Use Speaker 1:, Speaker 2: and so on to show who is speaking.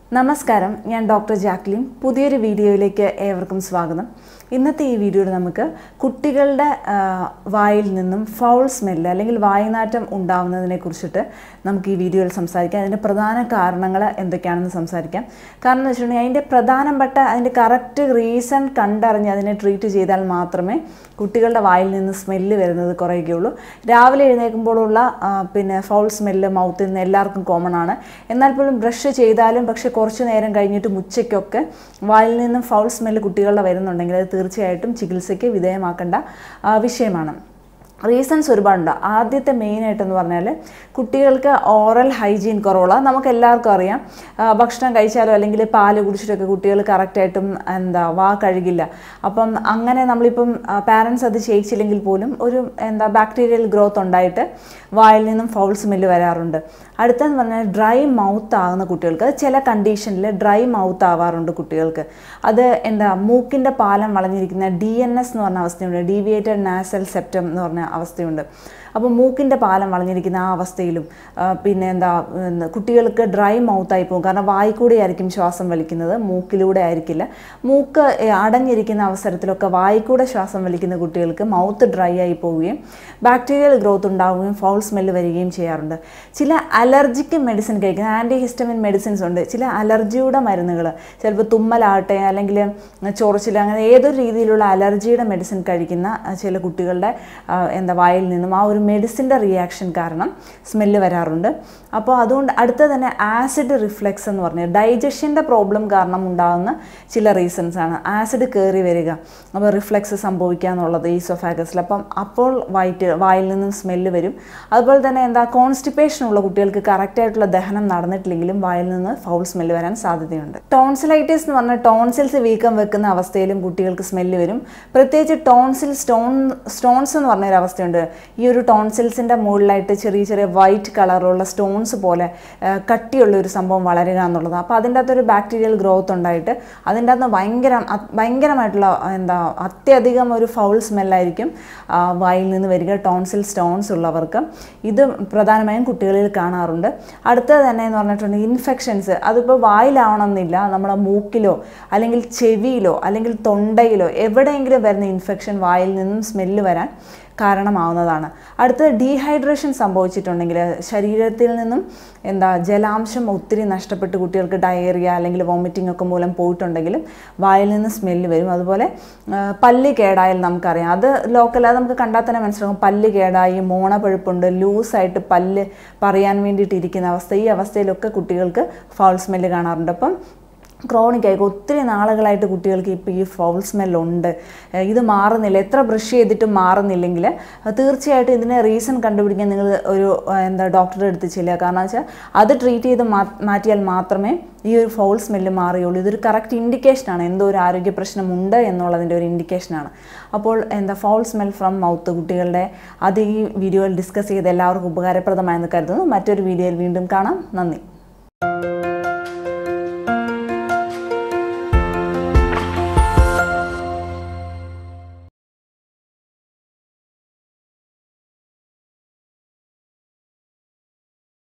Speaker 1: നമസ്കാരം, ഞാൻ doctor Jacqueline. പുതിയൊരു വീഡിയോയിലേക്ക് ഏവർക്കും സ്വാഗതം. ഇന്നത്തെ ഈ വീഡിയോയിൽ നമുക്ക് കുട്ടികളുടെ വായിൽ നിന്നും ഫൗൾ സ്മെല്ല് അല്ലെങ്കിൽ വായുനാറ്റം ഉണ്ടാകുന്നതിനെ കുറിച്ചിട്ട് നമുക്ക് ഈ വീഡിയോയിൽ സംസാരിക്കാം. അതിൻ്റെ പ്രധാന കാരണങ്ങൾ എന്തൊക്കെയാണെന്ന് സംസാരിക്കാം. കാരണം എന്ന് വെച്ചിട്ടുണ്ടെങ്കിൽ അതിൻ്റെ കറക്റ്റ് റീസൺ കണ്ടറിഞ്ഞ് അതിനെ ട്രീറ്റ് ചെയ്താൽ മാത്രമേ കുട്ടികളുടെ വായിൽ നിന്ന് സ്മെല്ല് വരുന്നത് കുറയുകയുള്ളൂ. രാവിലെ എഴുന്നേൽക്കുമ്പോഴുള്ള ഫൗൾ സ്മെല്ല് മൗത്തിൽ നിന്ന് എല്ലാവർക്കും കോമൺ ആണ്. എന്നാൽ പോലും ബ്രഷ് ചെയ്താലും പക്ഷേ കുറച്ച് നേരം കഴിഞ്ഞിട്ട് ഉച്ചയ്ക്കൊക്കെ വായിൽ നിന്നും ഫൗൾ സ്മെല്ല് കുട്ടികളുടെ വരുന്നുണ്ടെങ്കിൽ അത് തീർച്ചയായിട്ടും ചികിത്സയ്ക്ക് വിധേയമാക്കേണ്ട വിഷയമാണ്. റീസൺസ് ഒരുപാടുണ്ട്. ആദ്യത്തെ മെയിനായിട്ടെന്ന് പറഞ്ഞാൽ കുട്ടികൾക്ക് ഓറൽ ഹൈജീൻ കുറവുള്ള, നമുക്ക് എല്ലാവർക്കും അറിയാം, ഭക്ഷണം കഴിച്ചാലോ അല്ലെങ്കിൽ പാല് കുടിച്ചിട്ടൊക്കെ കുട്ടികൾ കറക്റ്റായിട്ടും വാ കഴുകില്ല. അപ്പം അങ്ങനെ നമ്മളിപ്പം പാരൻസ് അത് ചെയ്യിച്ചില്ലെങ്കിൽ പോലും ഒരു ബാക്ടീരിയൽ ഗ്രോത്ത് ഉണ്ടായിട്ട് വായിൽ നിന്നും ഫൗൾ സ്മെല്ല് വരാറുണ്ട്. അടുത്തെന്ന് പറഞ്ഞാൽ ഡ്രൈ മൗത്ത് ആകുന്ന കുട്ടികൾക്ക്, അത് ചില കണ്ടീഷനിൽ ഡ്രൈ മൗത്ത് ആവാറുണ്ട് കുട്ടികൾക്ക്. അത് മൂക്കിൻ്റെ പാലം വളഞ്ഞിരിക്കുന്ന DNS എന്ന് പറഞ്ഞ അവസ്ഥയുണ്ട്, ഡീവിയേറ്റഡ് നാസൽ സെപ്റ്റം എന്ന് പറഞ്ഞ അവസ്ഥയുണ്ട്. അപ്പോൾ മൂക്കിൻ്റെ പാലം വളഞ്ഞിരിക്കുന്ന ആ അവസ്ഥയിലും കുട്ടികൾക്ക് ഡ്രൈ മൗത്തായി പോകും. കാരണം വായിക്കൂടെ ആയിരിക്കും ശ്വാസം വലിക്കുന്നത്, മൂക്കിലൂടെ ആയിരിക്കില്ല. മൂക്ക് അടഞ്ഞിരിക്കുന്ന അവസരത്തിലൊക്കെ വായിക്കൂടെ ശ്വാസം വലിക്കുന്ന കുട്ടികൾക്ക് മൗത്ത് ഡ്രൈ ആയി പോവുകയും ബാക്ടീരിയൽ ഗ്രോത്ത് ഉണ്ടാവുകയും ഫൗൾ സ്മെല്ല് വരികയും ചെയ്യാറുണ്ട്. ചില അലർജിക്ക് മെഡിസിൻ കഴിക്കുന്ന ആൻറ്റിഹിസ്റ്റമിൻ മെഡിസിൻസ് ഉണ്ട്. ചില അലർജിയുടെ മരുന്നുകൾ, ചിലപ്പോൾ തുമ്മലാകട്ടെ അല്ലെങ്കിൽ ചൊറിച്ചിൽ, അങ്ങനെ ഏതൊരു രീതിയിലുള്ള അലർജിയുടെ മെഡിസിൻ കഴിക്കുന്ന ചില കുട്ടികളുടെ വായിൽ നിന്നും ആ ഒരു മെഡിസിൻ്റെ റിയാക്ഷൻ കാരണം സ്മെല്ല് വരാറുണ്ട്. അപ്പോൾ അതുകൊണ്ട് അടുത്ത തന്നെ ആസിഡ് റിഫ്ലെക്സ് എന്ന് പറഞ്ഞാൽ ഡൈജഷൻ്റെ പ്രോബ്ലം കാരണം ഉണ്ടാകുന്ന ചില റീസൺസ് ആണ്. ആസിഡ് കയറി വരിക, അപ്പോൾ റിഫ്ലെക്സ് സംഭവിക്കുക എന്നുള്ളത് ഈസോഫാഗസിൽ. അപ്പോൾ വായിൽ നിന്നും സ്മെല്ല് വരും. അതുപോലെ തന്നെ കോൺസ്റ്റിപ്പേഷൻ ഉള്ള കുട്ടികൾക്ക് കറക്റ്റായിട്ടുള്ള ദഹനം നടന്നിട്ടില്ലെങ്കിലും വായിൽ നിന്ന് ഫൗൾ സ്മെല്ല് വരാൻ സാധ്യതയുണ്ട്. ടോൺസിലൈറ്റിസ് എന്ന് പറഞ്ഞാൽ ടോൺസിൽസ് വീക്കം വെക്കുന്ന അവസ്ഥയിലും കുട്ടികൾക്ക് സ്മെല്ല് വരും. പ്രത്യേകിച്ച് ടോൺസിൽ സ്റ്റോൺസ് എന്ന് പറഞ്ഞൊരു അവസ്ഥയുണ്ട്. ഈ ഒരു ടോൺസിൽസിൻ്റെ മുകളിലായിട്ട് ചെറിയ ചെറിയ വൈറ്റ് കളറുള്ള സ്റ്റോൺസ് പോലെ കട്ടിയുള്ള ഒരു സംഭവം വളരുക എന്നുള്ളത്. അപ്പോൾ അതിൻ്റെ അകത്തൊരു ബാക്ടീരിയൽ ഗ്രോത്ത് ഉണ്ടായിട്ട് അതിൻ്റെ അകത്ത് ഭയങ്കരമായിട്ടുള്ള അത്യധികം ഒരു ഫൗൾ സ്മെല്ലായിരിക്കും വായിൽ നിന്ന് വരിക ടോൺസിൽ സ്റ്റോൺസ് ഉള്ളവർക്ക്. ഇത് പ്രധാനമായും കുട്ടികളിൽ കാണാറുണ്ട്. അടുത്തത് തന്നെ എന്ന് പറഞ്ഞിട്ടുണ്ടെങ്കിൽ ഇൻഫെക്ഷൻസ്. അതിപ്പോൾ വായിലാവണമെന്നില്ല, നമ്മുടെ മൂക്കിലോ അല്ലെങ്കിൽ ചെവിയിലോ അല്ലെങ്കിൽ തൊണ്ടയിലോ എവിടെയെങ്കിലും വരുന്ന ഇൻഫെക്ഷൻ വായിൽ നിന്നും സ്മെല്ല് വരാൻ കാരണമാവുന്നതാണ്. അടുത്തത് ഡീഹൈഡ്രേഷൻ സംഭവിച്ചിട്ടുണ്ടെങ്കിൽ, ശരീരത്തിൽ നിന്നും ജലാംശം ഒത്തിരി നഷ്ടപ്പെട്ട് കുട്ടികൾക്ക് ഡയറിയ അല്ലെങ്കിൽ വോമിറ്റിംഗ് ഒക്കെ മൂലം പോയിട്ടുണ്ടെങ്കിലും വായിൽ നിന്ന് സ്മെല്ല് വരും. അതുപോലെ പല്ല് കേടായാൽ നമുക്കറിയാം, അത് ലോക്കൽ, അത് നമുക്ക് കണ്ടാൽ തന്നെ മനസ്സിലാകും. പല്ല് കേടായി, മോണപ്പഴുപ്പുണ്ട്, ലൂസായിട്ട് പല്ല് പറയാൻ വേണ്ടിയിട്ടിരിക്കുന്ന അവസ്ഥ, ഈ അവസ്ഥയിലൊക്കെ കുട്ടികൾക്ക് ഫൗൾ സ്മെല്ല് കാണാറുണ്ട്. അപ്പം ക്രോണിക്കായി ഒത്തിരി നാളുകളായിട്ട് കുട്ടികൾക്ക് ഇപ്പോൾ ഈ ഫൗൾ സ്മെല്ലുണ്ട്, ഇത് മാറുന്നില്ല, എത്ര ബ്രഷ് ചെയ്തിട്ടും മാറുന്നില്ലെങ്കിൽ തീർച്ചയായിട്ടും ഇതിനെ റീസൺ കണ്ടുപിടിക്കാൻ നിങ്ങൾ ഒരു ഡോക്ടറുടെ അടുത്ത് ചെല്ലുക. കാരണം വെച്ചാൽ അത് ട്രീറ്റ് ചെയ്ത് മാറ്റിയാൽ മാത്രമേ ഈ ഒരു ഫൗൾ സ്മെല്ല് മാറിയുള്ളൂ. ഇതൊരു കറക്റ്റ് ഇൻഡിക്കേഷനാണ്, എന്തോ ഒരു ആരോഗ്യ പ്രശ്നമുണ്ട് എന്നുള്ളതിൻ്റെ ഒരു ഇൻഡിക്കേഷനാണ്. അപ്പോൾ ഫൗൾ സ്മെൽ ഫ്രം മൗത്ത് കുട്ടികളുടെ അത് ഈ വീഡിയോയിൽ ഡിസ്കസ് ചെയ്ത് എല്ലാവർക്കും ഉപകാരപ്രദമായെന്ന് കരുതുന്നു. മറ്റൊരു വീഡിയോയിൽ വീണ്ടും കാണാം. നന്ദി.